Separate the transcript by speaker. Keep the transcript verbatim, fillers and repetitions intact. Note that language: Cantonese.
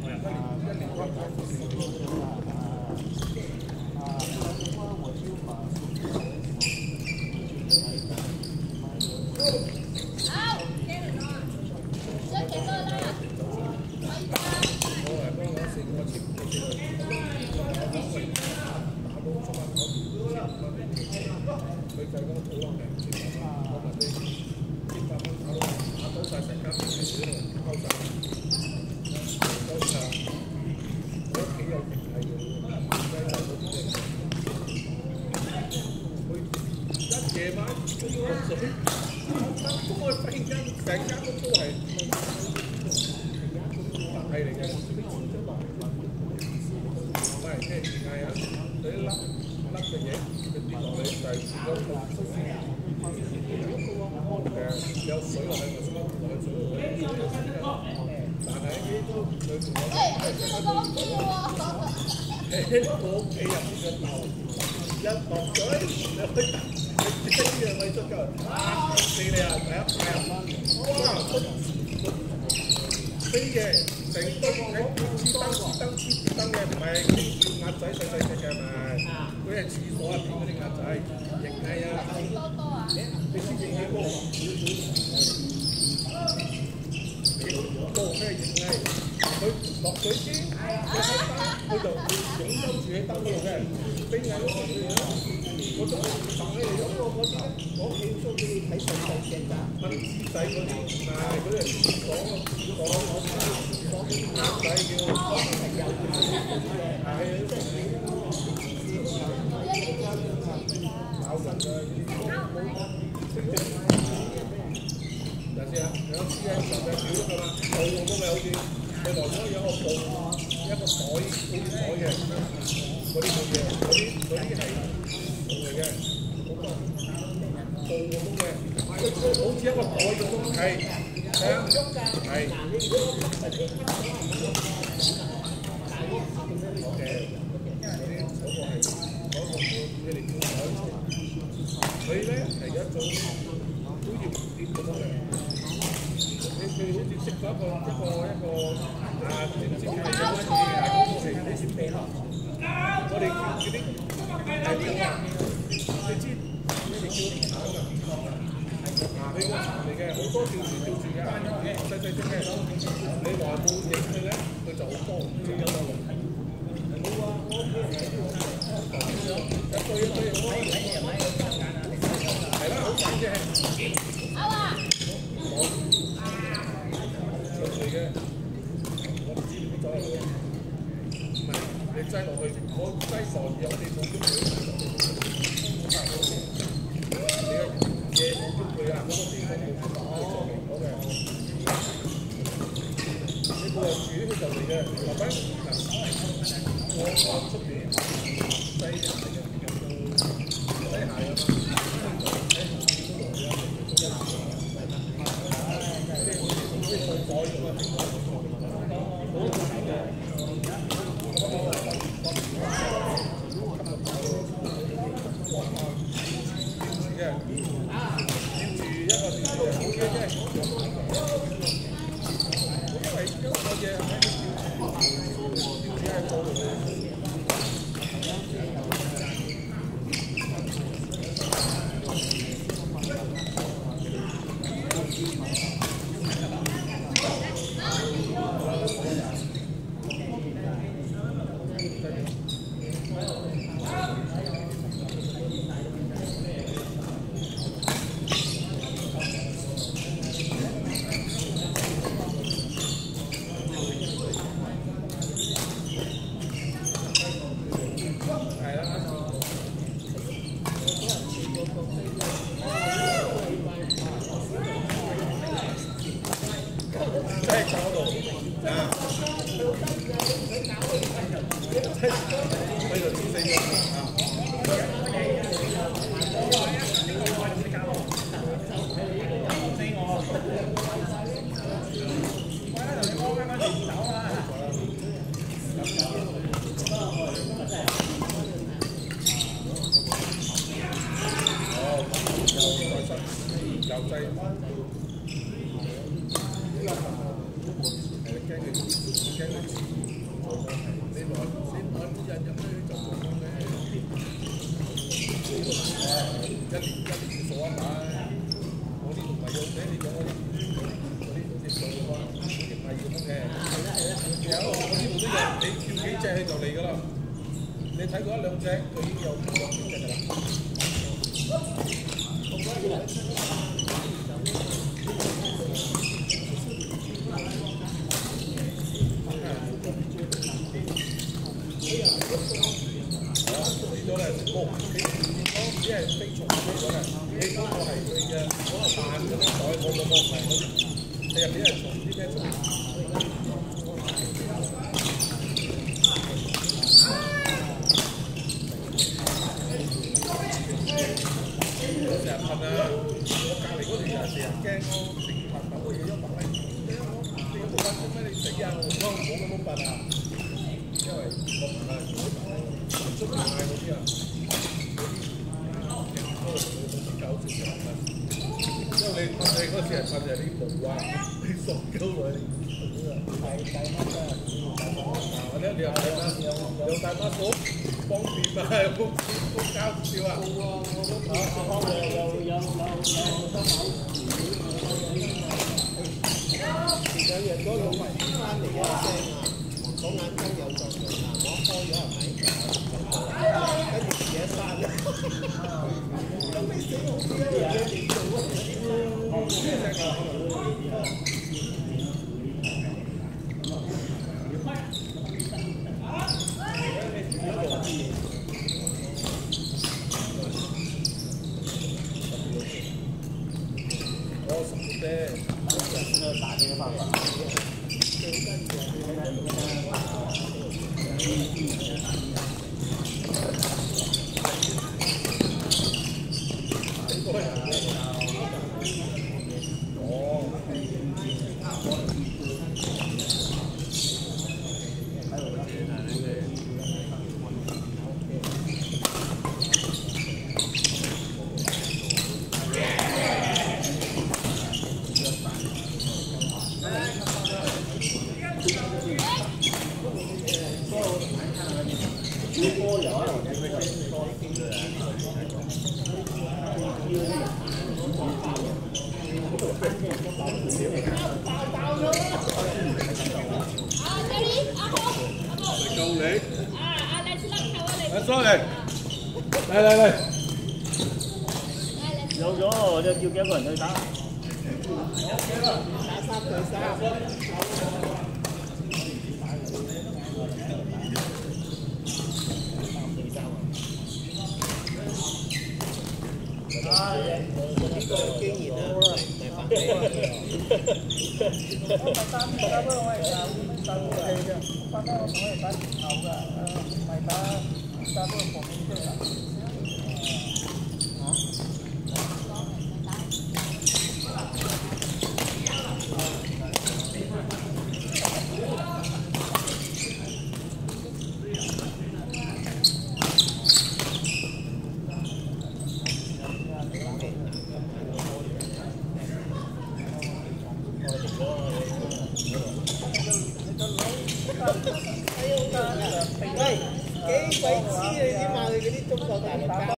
Speaker 1: 係啦。 你叫幾隻佢就嚟㗎啦。你睇過一兩隻，佢已經有兩幾隻㗎啦。死咗咧，冇，你你只係飛蟲飛咗嘅，你嗰個係佢嘅嗰個彈嗰啲袋，我冇冇係嗰啲，你入邊係蟲啲咩蟲？我成日噴啊！我隔離嗰條人成日驚我成日噴嗰嘢一噴咧，你有冇你有冇噴過咩？你死啊！我冇冇咁樣噴啊！因為我唔係出面賣嗰啲啊。因為你你嗰時係噴就係啲毛啊，啲塑膠啊，係大媽啊，或者你有大媽有大媽嫂方便啊，好好搞笑啊！我我有有有有有人嗰個翻嚟嘅聲啊，講眼睛有作用啊，我開咗係咪？跟住嘢散咗，咁你死我啲嘢嚟做啊！我什麼的，那打這個方法。夠力！啊啊！你甩頭啊你！啊 ，sorry，嚟嚟嚟，有咗我就叫幾個人去打。打三對三。啊！呢個有經驗啊，唔係白嘅。我打三打不過我係打打過嚟嘅，打得我同我係打前後㗎，誒唔係打打不過旁邊嘅。喂，幾鬼知你點話佢嗰啲中國大陸家？